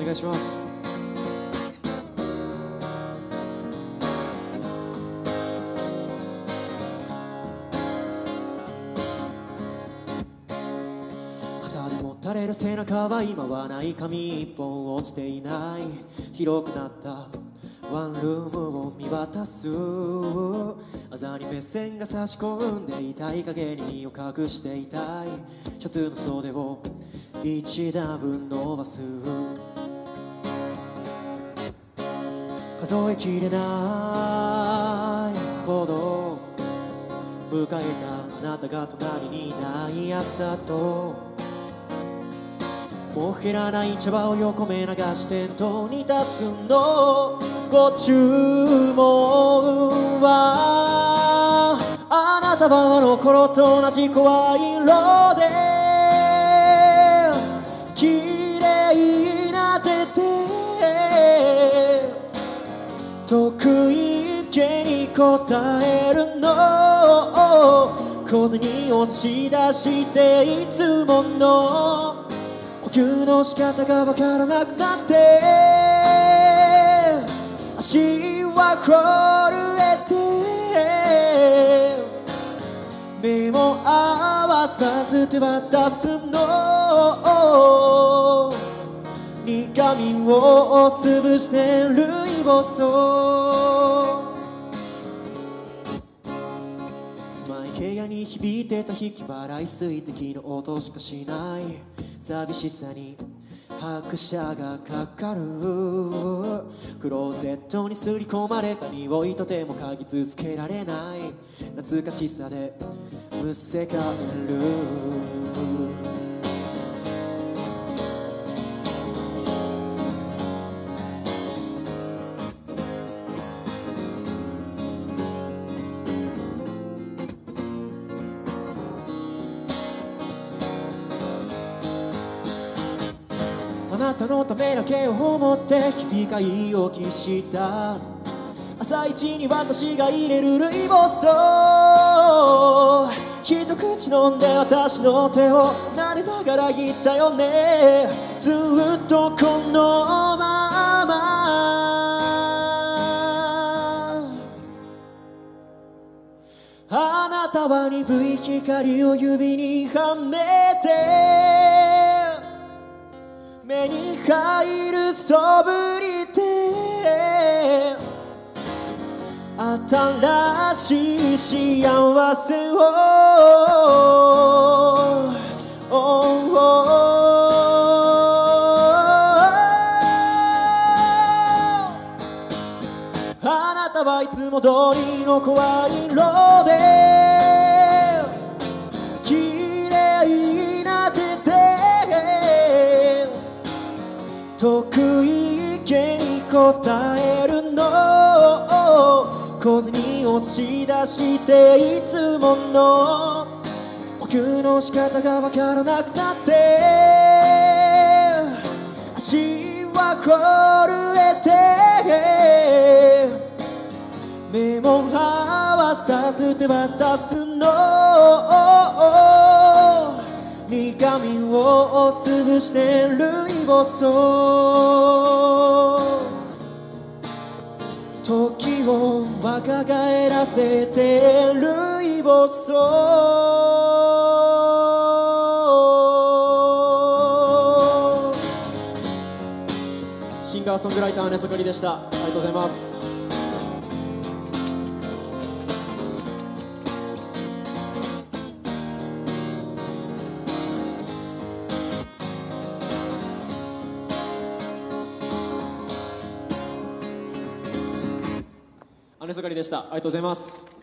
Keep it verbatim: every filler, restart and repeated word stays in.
願いします。肩で持たれる背中は今はない紙一本落ちていない。広くなったワンルームを見渡す。あざに目線が差し込んでいたい影に身を隠していたい。シャツの袖を一段分伸ばす。数えきれないほど迎えたあなたが隣にいない朝と、もう減らない茶葉を横目流して店頭に立つの。ご注文はあなたはあの頃と同じ声色で綺麗な手で得意げに答えるの。小銭をし出していつもの呼吸の仕方がわからなくなって足は震えて目も合わさず手渡すの。苦みを潰してるいぼそ狭い部屋に響いてた引き払い水滴の音しかしない。寂しさに拍車がかかる。クローゼットにすり込まれた匂いとても嗅ぎ続けられない。懐かしさでむせ返る。あなたのためだけを思って日々買い置きした。朝一に私が入れるルイボスを一口飲んで私の手を撫でながら言ったよね。ずっとこのままあなたは鈍い光を指にはめて目に入るそぶりで新しい幸せを、oh, oh, oh. あなたはいつも通りの声色で綺麗な手で得意げに答えるの。小銭をし出していつもの呼吸の仕方がわからなくなって足は震えて目も合わさず手渡すの。苦みを潰してるいぼそ時を若返らせてるいぼそ。シンガーソングライター根そかりでした。ありがとうございます。姉そかりでした。ありがとうございます。